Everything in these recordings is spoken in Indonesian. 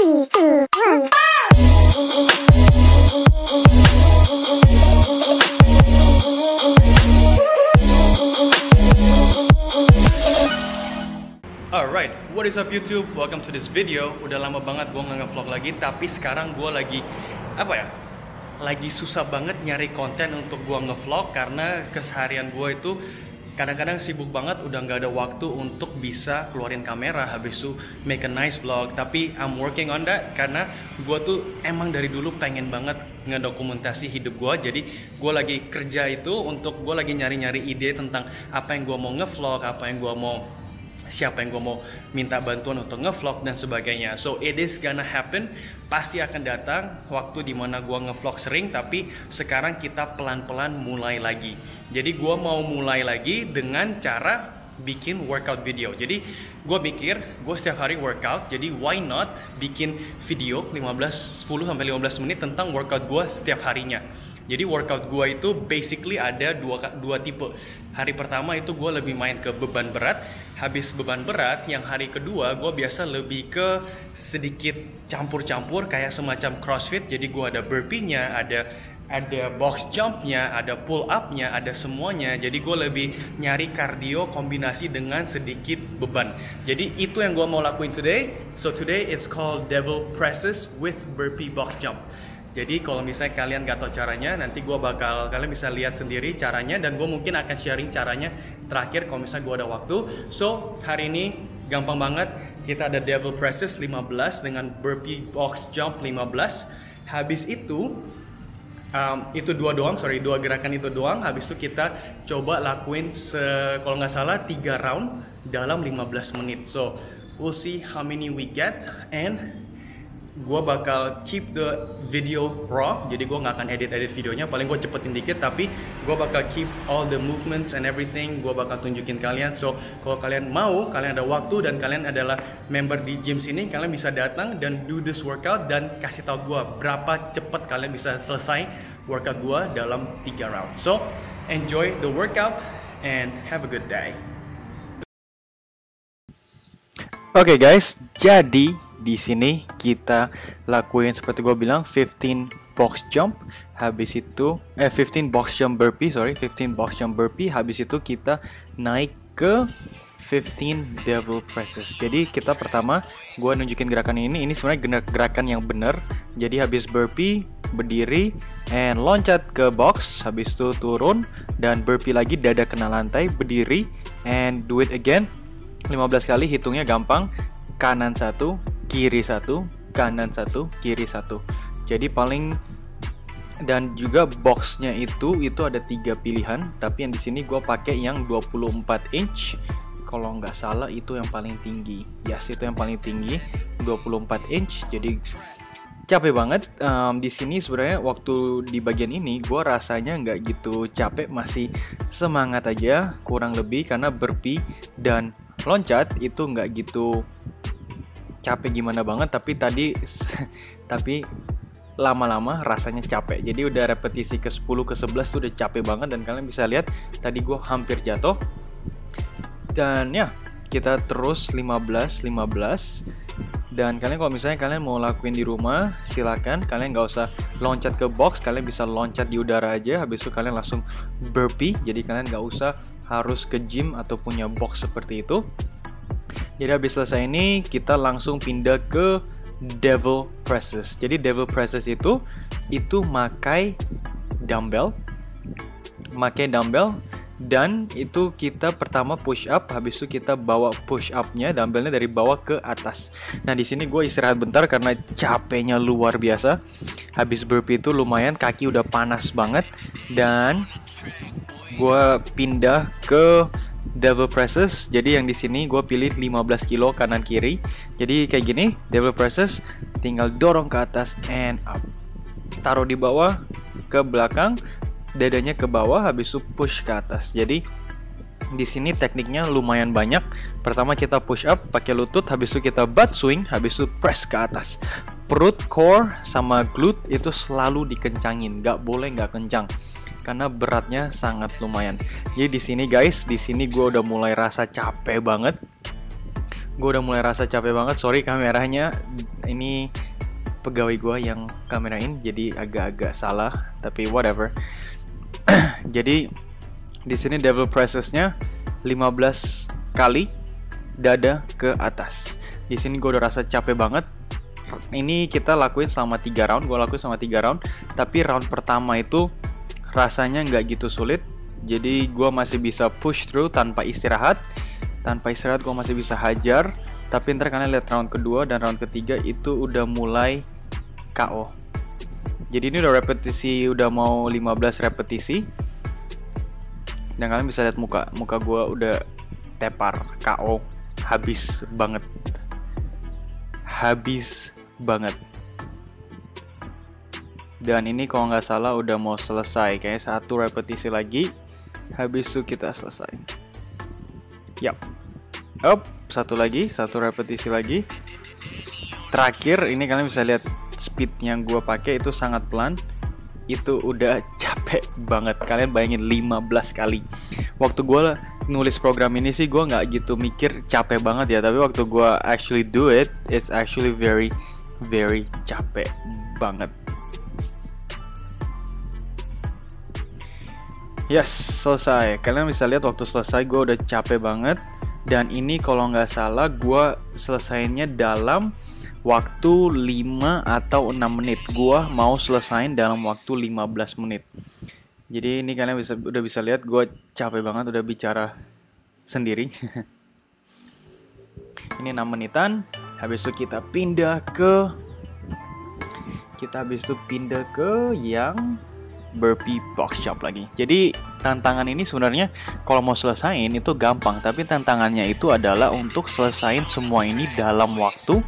3, 2, 1. Alright, what is up YouTube? Welcome to this video. Udah lama banget gue nggak nge-vlog lagi, tapi sekarang gue lagi lagi susah banget nyari konten untuk gue nge-vlog karena keseharian gue itu kadang-kadang sibuk banget, udah nggak ada waktu untuk bisa keluarin kamera habis itu make a nice vlog. Tapi I'm working on that karena gue tuh emang dari dulu pengen banget ngedokumentasi hidup gue. Jadi gue lagi kerja itu untuk gue lagi nyari-nyari ide tentang apa yang gue mau nge-vlog, siapa yang gue mau minta bantuan untuk nge-vlog dan sebagainya. So it is gonna happen, pasti akan datang waktu dimana gue nge-vlog sering, tapi sekarang kita pelan-pelan mulai lagi. Jadi gue mau mulai lagi dengan cara bikin workout video. Jadi gue mikir gue setiap hari workout, jadi why not bikin video 10-15 menit tentang workout gue setiap harinya. Jadi workout gue itu basically ada dua tipe. Hari pertama itu gue lebih main ke beban berat. Habis beban berat, yang hari kedua gue biasa lebih ke sedikit campur-campur kayak semacam crossfit. Jadi gue ada burpee-nya, ada box jump-nya, ada pull up-nya, ada semuanya. Jadi gue lebih nyari cardio kombinasi dengan sedikit beban. Jadi itu yang gue mau lakuin today. So today it's called devil presses with burpee box jump. Jadi kalau misalnya kalian gak tahu caranya, nanti kalian bisa lihat sendiri caranya, dan gue mungkin akan sharing caranya terakhir kalau misalnya gue ada waktu. So hari ini gampang banget, kita ada devil presses 15 dengan burpee box jump 15. Habis itu dua gerakan itu doang. Habis itu kita coba lakuin kalau nggak salah 3 round dalam 15 menit. So we'll see how many we get, and gue bakal keep the video raw. Jadi gue nggak akan edit videonya, paling gue cepetin dikit, tapi gue bakal keep all the movements and everything. Gue bakal tunjukin kalian. So kalau kalian mau, kalian ada waktu dan kalian adalah member di gym sini, kalian bisa datang dan do this workout dan kasih tahu gue berapa cepet kalian bisa selesai workout gue dalam 3 round. So enjoy the workout and have a good day. Oke guys, jadi di sini kita lakuin seperti gue bilang 15 box jump, habis itu 15 box jump burpee, 15 box jump burpee, habis itu kita naik ke 15 devil presses. Jadi kita pertama gue nunjukin gerakan ini sebenarnya gerakan yang bener. Jadi habis burpee berdiri and loncat ke box, habis itu turun dan burpee lagi, dada kena lantai, berdiri and do it again 15 kali. Hitungnya gampang, kanan 1, kiri 1, kanan 1, kiri 1. Jadi dan juga boxnya itu ada 3 pilihan, tapi yang di sini gue pakai yang 24 inch. Kalau nggak salah itu yang paling tinggi. Yes, itu yang paling tinggi, 24 inch. Jadi capek banget. Di sini sebenarnya waktu di bagian ini gue rasanya nggak gitu capek, masih semangat aja kurang lebih, karena burpee dan loncat itu nggak gitu capek gimana banget, tapi lama-lama rasanya capek. Jadi udah repetisi ke 10 ke 11 tuh udah capek banget, dan kalian bisa lihat tadi gue hampir jatuh. Dan ya, kita terus 15. Dan kalian kalau misalnya kalian mau lakuin di rumah, silakan. Kalian nggak usah loncat ke box, kalian bisa loncat di udara aja. Habis itu kalian langsung burpee. Jadi kalian nggak usah harus ke gym atau punya box seperti itu. Jadi habis selesai ini kita langsung pindah ke devil presses. Jadi devil presses itu pakai dumbbell, dan itu kita pertama push up, habis itu kita bawa push upnya, dumbbellnya dari bawah ke atas. Nah di sini gue istirahat bentar karena capeknya luar biasa. Habis burpee itu lumayan, kaki udah panas banget, dan gue pindah ke devil presses. Jadi yang di sini gue pilih 15 kilo kanan kiri. Jadi kayak gini, devil presses tinggal dorong ke atas and up, taruh di bawah ke belakang, dadanya ke bawah, habis itu push ke atas. Jadi di sini tekniknya lumayan banyak. Pertama kita push up pakai lutut, habis itu kita butt swing, habis itu press ke atas. Perut, core sama glute itu selalu dikencangin, nggak boleh nggak kencang, karena beratnya sangat lumayan. Jadi di sini guys, di sini gue udah mulai rasa capek banget. gue udah mulai rasa capek banget. Sorry kameranya, ini pegawai gue yang kamerain, jadi agak-agak salah, tapi whatever. Jadi di sini devil presses-nya 15 kali dada ke atas. Di sini gue udah rasa capek banget. Ini kita lakuin selama 3 round, gue lakuin selama 3 round. Tapi round pertama itu rasanya nggak gitu sulit. Jadi gue masih bisa push through tanpa istirahat. Tanpa istirahat gue masih bisa hajar. Tapi ntar kalian lihat round kedua dan round ketiga itu udah mulai KO. Jadi ini udah repetisi, udah mau 15 repetisi. Dan kalian bisa lihat muka gue udah tepar, KO, habis banget. Habis banget. Dan ini kalau nggak salah udah mau selesai. Kayaknya 1 repetisi lagi, habis itu kita selesai. Yap. Satu lagi, 1 repetisi lagi. Terakhir, ini kalian bisa lihat speed yang gue pakai itu sangat pelan. Itu udah capek banget. Kalian bayangin 15 kali. Waktu gue nulis program ini sih gue nggak gitu mikir capek banget ya. Tapi waktu gue actually do it, it's actually very very capek banget. Yes, selesai. Kalian bisa lihat waktu selesai gue udah capek banget. Dan ini kalau nggak salah gue selesainya dalam waktu 5 atau 6 menit. Gue mau selesain dalam waktu 15 menit. Jadi ini kalian udah bisa lihat gue capek banget udah bicara sendiri. Ini 6 menitan. Habis itu kita pindah ke yang burpee box jump lagi. Jadi tantangan ini sebenarnya kalau mau selesain itu gampang, tapi tantangannya itu adalah untuk selesain semua ini dalam waktu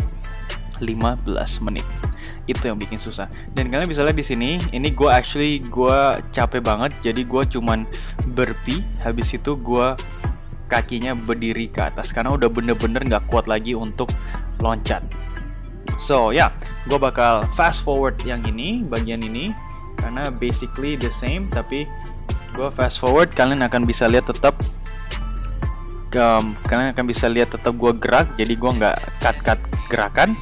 15 menit. Itu yang bikin susah. Dan kalian bisa lihat di sini, ini gue capek banget. Jadi gue cuman burpee, habis itu gue kakinya berdiri ke atas karena udah bener-bener nggak kuat lagi untuk loncat. So ya, gue bakal fast forward yang ini, bagian ini, karena basically the same, tapi gue fast forward. Kalian akan bisa lihat tetap gue gerak, jadi gue nggak cut gerakan.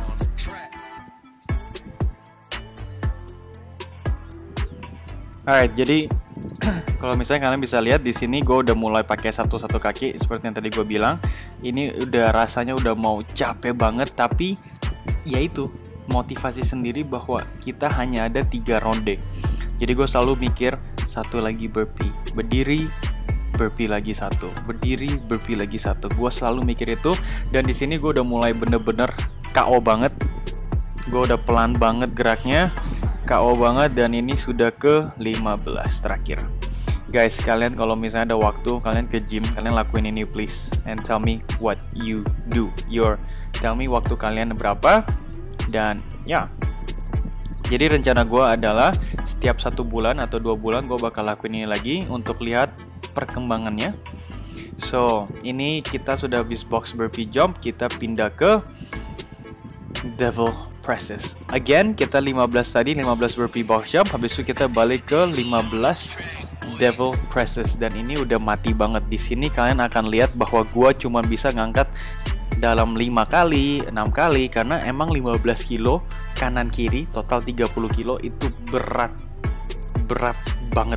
Alright, jadi kalau misalnya kalian bisa lihat di sini gue udah mulai pakai satu kaki seperti yang tadi gue bilang. Ini udah rasanya udah mau capek banget, tapi ya itu motivasi sendiri bahwa kita hanya ada 3 ronde. Jadi gue selalu mikir 1 lagi burpee, berdiri, burpee lagi 1, berdiri, burpee lagi 1. Gue selalu mikir itu. Dan di sini gue udah mulai bener-bener KO banget. Gue udah pelan banget geraknya, KO banget, dan ini sudah ke 15 terakhir. Guys, kalian kalau misalnya ada waktu, kalian ke gym, kalian lakuin ini please, and tell me what you do. Tell me waktu kalian berapa. Dan ya, jadi rencana gue adalah setiap 1 bulan atau 2 bulan gue bakal lakuin ini lagi untuk lihat perkembangannya. So, ini kita sudah habis box burpee jump, kita pindah ke devil presses. Again, kita 15 burpee box jump, habis itu kita balik ke 15 devil presses. Dan ini udah mati banget. Di sini kalian akan lihat bahwa gua cuma bisa ngangkat dalam 5 kali, 6 kali, karena emang 15 kilo kanan kiri, total 30 kilo itu berat banget.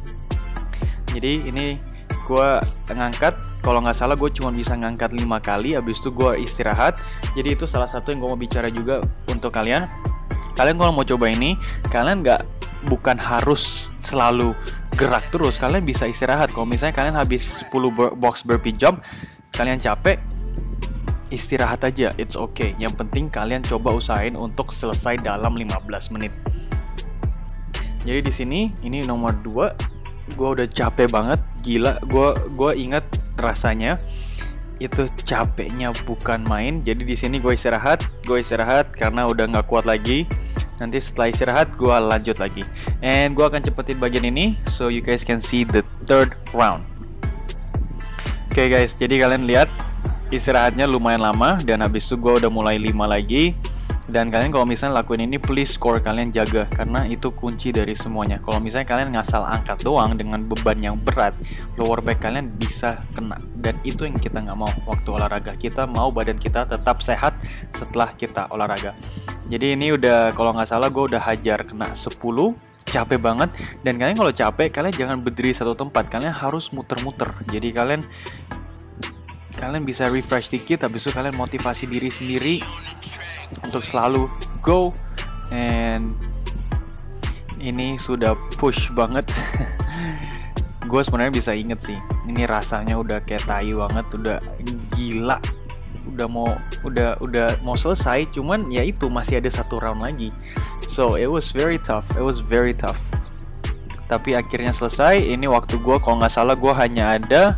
Jadi ini gua ngangkat, kalau nggak salah gue cuma bisa ngangkat 5 kali, habis itu gue istirahat. Jadi itu salah satu yang gue mau bicara juga untuk kalian. Kalian kalau mau coba ini, kalian bukan harus selalu gerak terus, kalian bisa istirahat. Kalau misalnya kalian habis 10 box burpee jump, kalian capek, istirahat aja, it's okay. Yang penting kalian coba usahain untuk selesai dalam 15 menit. Jadi di sini, ini nomor 2. Gue udah capek banget, gila. Gue ingat rasanya itu capeknya bukan main. Jadi di sini gue istirahat karena udah nggak kuat lagi. Nanti setelah istirahat gue lanjut lagi. And gue akan cepetin bagian ini so you guys can see the 3rd round. Oke guys, jadi kalian lihat istirahatnya lumayan lama, dan habis itu gue udah mulai 5 lagi. Dan kalian kalau misalnya lakuin ini, please core kalian jaga, karena itu kunci dari semuanya. Kalau misalnya kalian ngasal angkat doang dengan beban yang berat, lower back kalian bisa kena. Dan itu yang kita nggak mau waktu olahraga. Kita mau badan kita tetap sehat setelah kita olahraga. Jadi ini udah, kalau nggak salah gue udah hajar kena 10, capek banget. Dan kalian kalau capek, kalian jangan berdiri satu tempat, kalian harus muter-muter. Jadi kalian bisa refresh dikit, habis itu kalian motivasi diri sendiri untuk selalu go. And ini sudah push banget. Gue sebenarnya bisa inget sih, ini rasanya udah kayak tai banget, udah gila, udah mau selesai, cuman ya itu masih ada satu round lagi. So it was very tough. Tapi akhirnya selesai. Ini waktu gue, kalau nggak salah gue hanya ada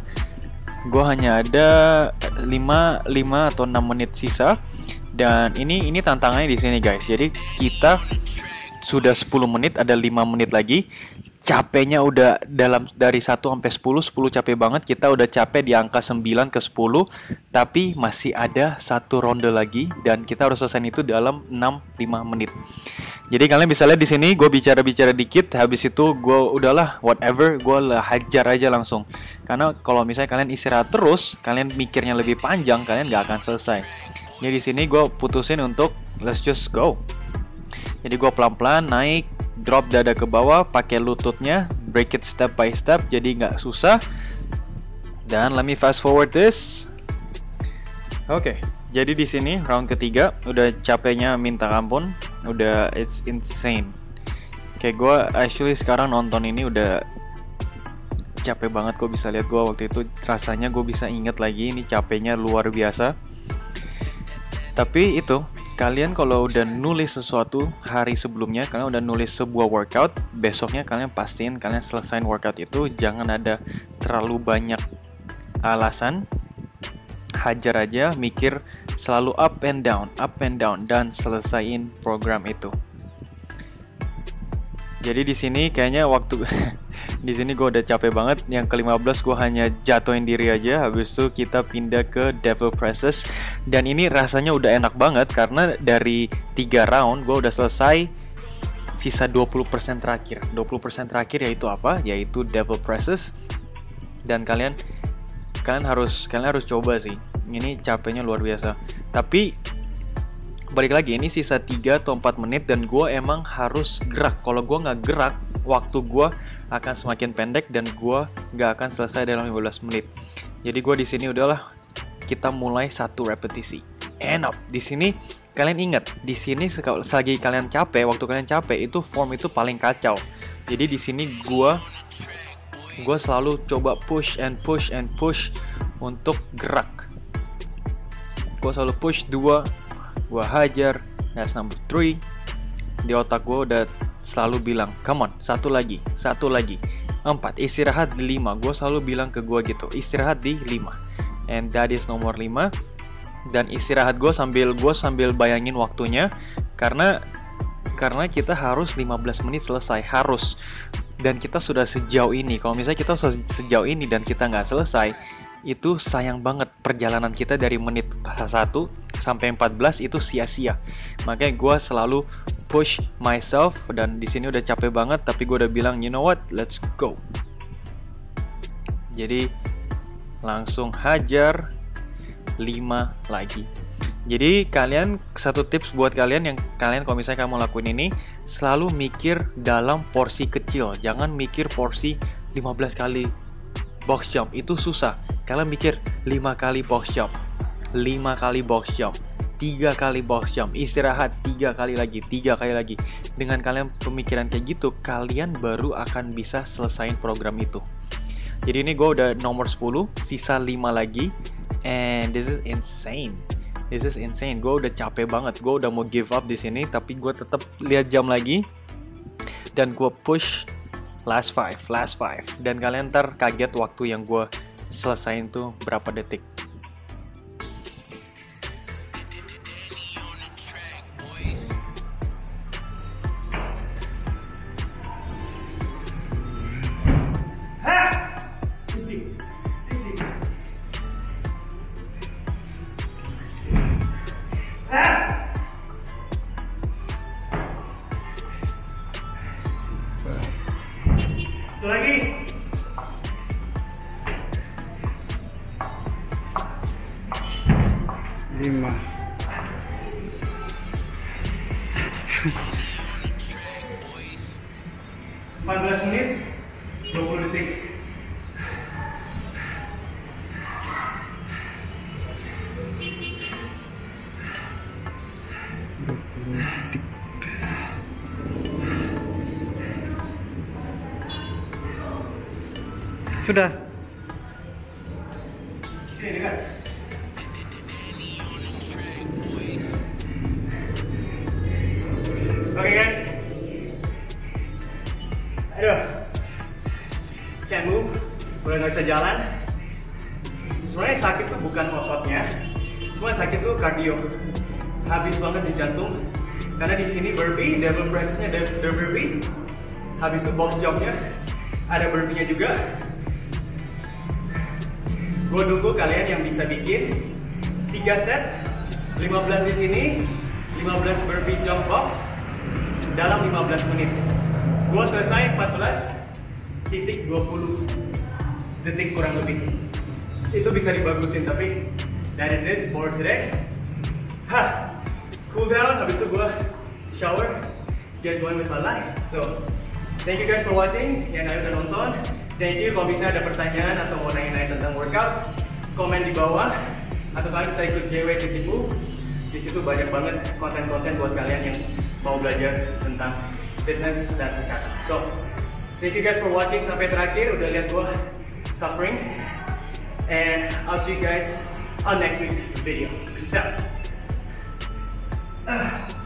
5 atau 6 menit sisa. Dan ini tantangannya di sini guys. Jadi kita sudah 10 menit, ada 5 menit lagi. Capeknya udah dari 1 sampai 10 capek banget. Kita udah capek di angka 9 ke 10, tapi masih ada satu ronde lagi dan kita harus selesai itu dalam 5 menit. Jadi kalian bisa lihat di sini gue bicara dikit, habis itu gue udahlah whatever, gue hajar aja langsung. Karena kalau misalnya kalian istirahat terus, kalian mikirnya lebih panjang, kalian nggak akan selesai. Jadi di sini gue putusin untuk let's just go. Jadi gue pelan-pelan naik, drop dada ke bawah, pakai lututnya, break it step by step, jadi nggak susah. Dan let me fast forward this. Oke, jadi di sini round ketiga, udah capeknya minta ampun, udah it's insane. Kayak gue actually sekarang nonton ini udah capek banget. Gue bisa lihat gue waktu itu rasanya gue bisa inget lagi, ini capeknya luar biasa. Tapi itu, kalian kalau udah nulis sesuatu hari sebelumnya, kalian udah nulis sebuah workout, besoknya kalian pastiin kalian selesain workout itu. Jangan ada terlalu banyak alasan, hajar aja, mikir selalu up and down, dan selesain program itu. Jadi di sini kayaknya waktu di sini gue udah capek banget. Yang ke-15 gue hanya jatuhin diri aja. Habis itu kita pindah ke devil presses. Dan ini rasanya udah enak banget karena dari 3 round gue udah selesai. Sisa 20% terakhir. 20% terakhir yaitu apa? Yaitu devil presses. Dan kalian harus coba sih. Ini capeknya luar biasa. Tapi balik lagi, ini sisa 3 atau 4 menit dan gue emang harus gerak. Kalau gue nggak gerak, waktu gue akan semakin pendek dan gue nggak akan selesai dalam 15 menit. Jadi gue di sini udahlah, kita mulai 1 repetisi. Enak. Di sini kalian ingat, di sini selagi kalian capek, waktu kalian capek itu form itu paling kacau. Jadi di sini gue selalu coba push untuk gerak. Gue selalu push 2. Gue hajar, that's number 3. Di otak gue udah selalu bilang, come on, satu lagi, 4, istirahat di 5. Gue selalu bilang ke gue gitu, istirahat di 5. And that is nomor 5. Dan istirahat gue sambil bayangin waktunya, karena kita harus 15 menit selesai, harus. Dan kita sudah sejauh ini. Kalau misalnya kita sudah sejauh ini dan kita nggak selesai, itu sayang banget. Perjalanan kita dari menit 1 sampai 14 itu sia-sia. Makanya gue selalu push myself. Dan di sini udah capek banget, tapi gue udah bilang, you know what, let's go. Jadi langsung hajar 5 lagi. Jadi kalian, satu tips buat kalian yang kalian kalau misalnya kamu lakuin ini, selalu mikir dalam porsi kecil. Jangan mikir porsi 15 kali box jump, itu susah. Kalian mikir 5 kali box jump, 5 kali box jump, 3 kali box jump, istirahat 3 kali lagi. Dengan kalian pemikiran kayak gitu, kalian baru akan bisa selesain program itu. Jadi ini gue udah nomor 10, sisa 5 lagi. And this is insane. Gue udah capek banget. Gue udah mau give up di sini, tapi gue tetap lihat jam lagi dan gue push last 5. Dan kalian ntar kaget waktu yang gue selesain tuh berapa detik. 14 menit 20 detik. Sudah. Sini dekat. Oke guys. Aduh. Can't move. Udah nggak bisa jalan. Sebenarnya sakit tuh bukan ototnya. Cuma sakit tuh kardio. Habis banget di jantung. Karena di sini burpee, double press-nya double burpee. Habis itu box jump-nya ada burpee-nya juga. Gue nunggu kalian yang bisa bikin 3 set, 15 di sini, 15 burpee jump box dalam 15 menit. Gue selesai 14.20 detik kurang lebih. Itu bisa dibagusin, tapi that is it for today. Cool down, habis itu gue shower, get going with my life. So, thank you guys for watching, yang udah nonton. Thank you. Kalau misalnya ada pertanyaan atau mau nanya-nanya tentang workout, komen di bawah. Atau kalian bisa ikut JW Keep Move. Di situ banyak banget konten-konten buat kalian yang mau belajar tentang fitness dan kesehatan. So, thank you guys for watching sampai terakhir. Udah lihat gua suffering. And I'll see you guys on next week's video. Peace out.